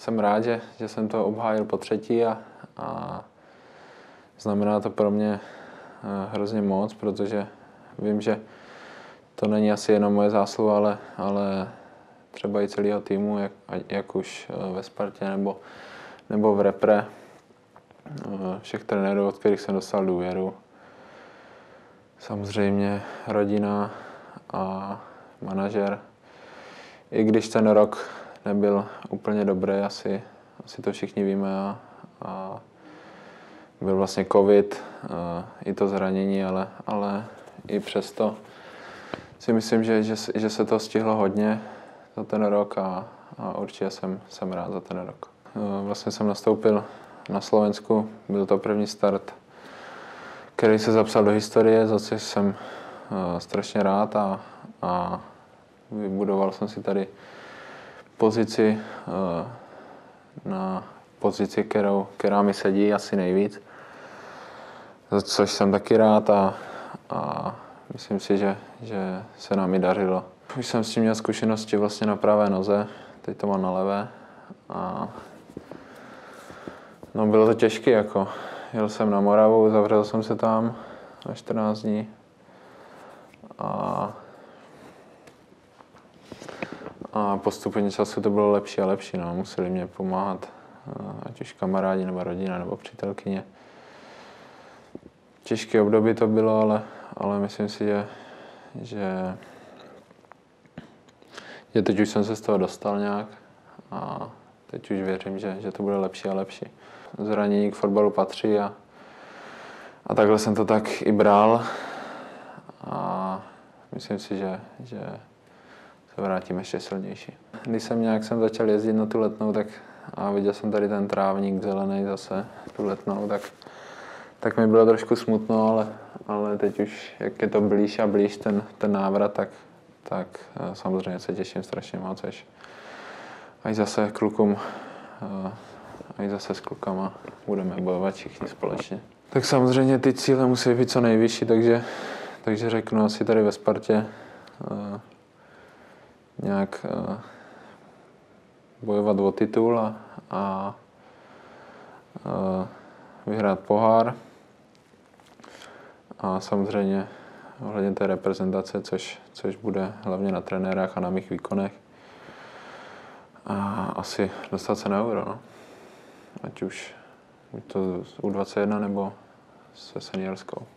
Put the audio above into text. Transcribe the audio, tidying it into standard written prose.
jsem rád, že jsem to obhájil po třetí a znamená to pro mě hrozně moc, protože vím, že to není asi jenom moje zásluha, ale třeba i celého týmu, jak už ve Spartě nebo v repre, všech trenérů, od kterých jsem dostal důvěru. Samozřejmě rodina a manažer. I když ten rok nebyl úplně dobrý, asi to všichni víme, a byl vlastně covid, i to zranění, ale i přesto si myslím, že se to stihlo hodně za ten rok a určitě jsem rád za ten rok. Vlastně jsem nastoupil na Slovensku, byl to první start, který se zapsal do historie, za což jsem strašně rád a vybudoval jsem si tady pozici, na pozici, která mi sedí asi nejvíc, za což jsem taky rád a myslím si, že se nám i dařilo. Už jsem s tím měl zkušenosti vlastně na pravé noze, teď to mám na levé a no, bylo to těžké, jako. Jel jsem na Moravu, zavřel jsem se tam na 14 dní a postupně času to bylo lepší a lepší, no. Museli mě pomáhat ať už kamarádi nebo rodina nebo přítelkyně. Těžké období to bylo, ale myslím si, že teď už jsem se z toho dostal nějak a teď už věřím, že to bude lepší a lepší. Zranění k fotbalu patří a takhle jsem to tak i bral a myslím si, že se vrátím ještě silnější. Když jsem začal jezdit na tu Letnou, tak a viděl jsem tady ten trávník zelený zase, tu Letnou, tak mi bylo trošku smutno, ale teď už, jak je to blíž a blíž ten návrat, tak samozřejmě se těším strašně moc, až zase s klukama budeme bojovat všichni společně. Tak samozřejmě ty cíle musí být co nejvyšší, takže řeknu asi tady ve Spartě nějak bojovat o titul a vyhrát pohár. A samozřejmě ohledně té reprezentace, což bude hlavně na trenérách a na mých výkonech. A asi dostat se na Euro, no. Ať už to U21 nebo se seniorskou.